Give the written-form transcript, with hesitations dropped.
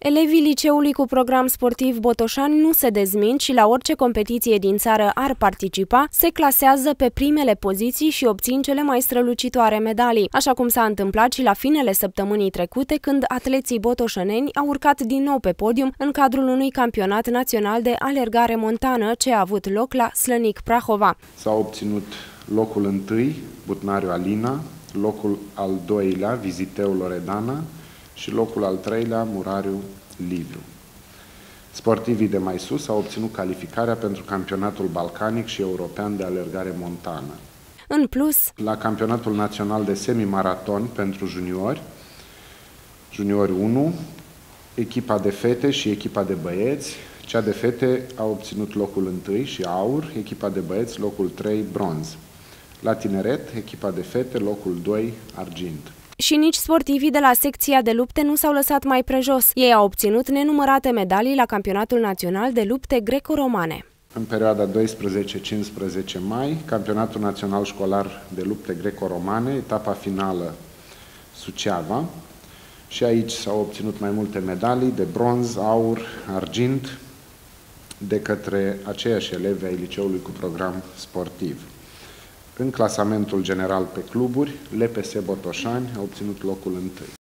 Elevii liceului cu program sportiv Botoșani nu se dezmint și la orice competiție din țară ar participa, se clasează pe primele poziții și obțin cele mai strălucitoare medalii, așa cum s-a întâmplat și la finele săptămânii trecute, când atleții botoșăneni au urcat din nou pe podium în cadrul unui campionat național de alergare montană ce a avut loc la Slănic Prahova. S-a obținut locul 1, Butnariu Alina, locul al 2-lea, Viziteu Loredana, și locul al 3-lea, Murariu Liviu. Sportivii de mai sus au obținut calificarea pentru campionatul balcanic și european de alergare montană. În plus, la campionatul național de semimaraton pentru juniori, juniori 1, echipa de fete și echipa de băieți, cea de fete a obținut locul 1 și aur, echipa de băieți locul 3, bronz. La tineret, echipa de fete locul 2, argint. Și nici sportivii de la secția de lupte nu s-au lăsat mai prejos. Ei au obținut nenumărate medalii la campionatul național de lupte greco-romane. În perioada 12-15 mai, campionatul național școlar de lupte greco-romane, etapa finală Suceava, și aici s-au obținut mai multe medalii de bronz, aur, argint, de către aceiași elevi ai liceului cu program sportiv. În clasamentul general pe cluburi, LPS Botoșani a obținut locul 1.